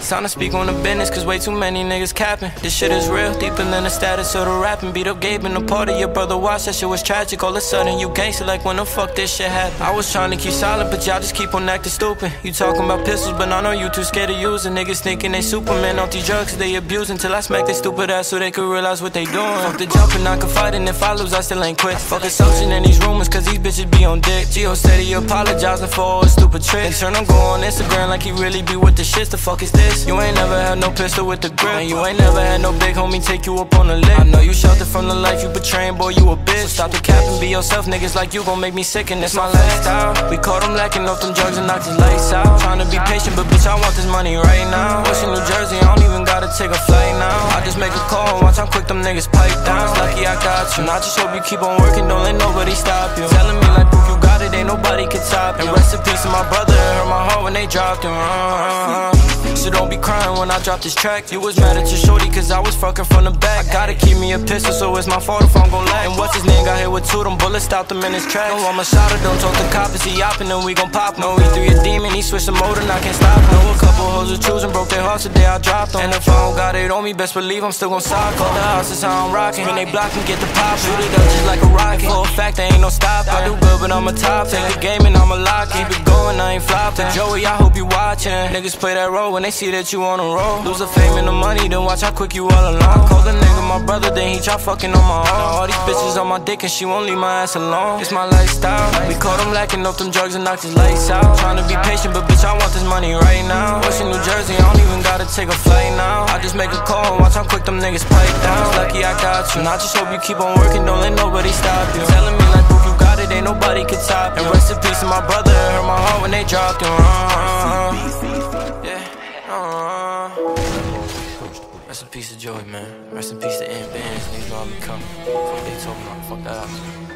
It's time to speak on the business, cause way too many niggas capping. This shit is real, deeper than the status of the rapping. Beat up Gabe in the party, your brother watched, that shit was tragic. All of a sudden you gangster, like when the fuck this shit happened. I was trying to keep silent, but y'all just keep on acting stupid. You talking about pistols, but I know you too scared to use it. Niggas thinking they Superman off these drugs, they abusing. Till I smack their stupid ass so they could realize what they doing. Fuck the jumping, I can fight, and if I lose, I still ain't quit. Fuck assumption and these rumors, cause these bitches be on dick. Gio steady apologizing for all his stupid tricks. And turn on go on Instagram like he really be with the shits. The fuck is this? You ain't never had no pistol with the grip, and you ain't never had no big homie take you up on the lick. I know you sheltered from the life you betraying, boy, you a bitch. So stop the cap and be yourself, niggas like you gon' make me sick, and that's my lifestyle. We caught him lacking off them drugs and knocked his lights out. Trying to be patient, but bitch, I want this money right now. Washington, New Jersey, I don't even gotta take a flight now. I just make a call and watch how quick them niggas pipe down. It's lucky I got you, and I just hope you keep on working, don't let nobody stop you. Telling me like proof you got it, ain't nobody can top you. And rest in peace to my brother, it hurt my heart when they dropped him. So don't be crying when I drop this track. You was mad at your shorty cause I was fucking from the back. I gotta keep me a pistol, so it's my fault if I'm gon' lack. And what's his name got hit with 2, them bullets stopped him in his tracks. No, I'm a shotter, don't talk to cops, he hopping and we gon' pop. No, he 3 a demon, he switched the mode and I can't stop. No, a couple hoes was choosing, broke their hearts the day I dropped them. And if I don't got it on me, best believe I'm still gon' sock. Call the house, that's how I'm rocking. When they block me, get the pop, shoot it up just like a rocket. For a fact, there ain't no stop. I do good, but I'm a top. Take the game and I'ma lock it. Keep it going, I ain't flopping. Joey, I hope you watching. Niggas play that role when they see that you on the road. Lose the fame and the money, then watch how quick you all alone. Call the nigga my brother, then he try fucking on my own. All these bitches on my dick and she won't leave my ass alone. It's my lifestyle. We caught him lacking off them drugs and knocked his lights out. Trying to be patient, but bitch, I want this money right now. Washington, New Jersey, I don't even gotta take a flight now. I just make a call and watch how quick them niggas pipe down. It's lucky I got you, and I just hope you keep on working, don't let nobody stop you. Telling me like proof you got it, ain't nobody can top you. And rest in peace to my brother, it hurt my heart when they dropped him. Rest in peace to Joey, man. Rest in peace to Ant Bands. Niggas know I be coming. Fuck they talking about. Fuck that.